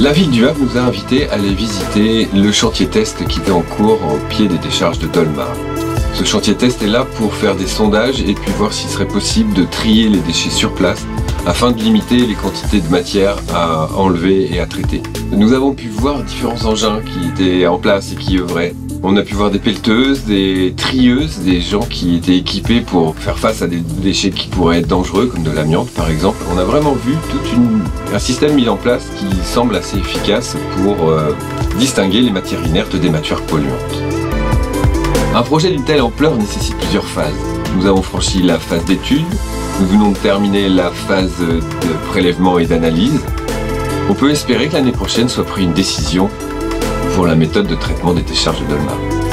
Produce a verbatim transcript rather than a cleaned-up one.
La ville du Havre nous a invités à aller visiter le chantier test qui était en cours au pied des décharges de Dolmar. Ce chantier test est là pour faire des sondages et puis voir s'il serait possible de trier les déchets sur place afin de limiter les quantités de matière à enlever et à traiter. Nous avons pu voir différents engins qui étaient en place et qui œuvraient. On a pu voir des pelleteuses, des trieuses, des gens qui étaient équipés pour faire face à des déchets qui pourraient être dangereux, comme de l'amiante par exemple. On a vraiment vu tout une, un système mis en place qui semble assez efficace pour euh, distinguer les matières inertes des matières polluantes. Un projet d'une telle ampleur nécessite plusieurs phases. Nous avons franchi la phase d'étude, nous venons de terminer la phase de prélèvement et d'analyse. On peut espérer que l'année prochaine soit prise une décision pour la méthode de traitement des décharges de Dolmar.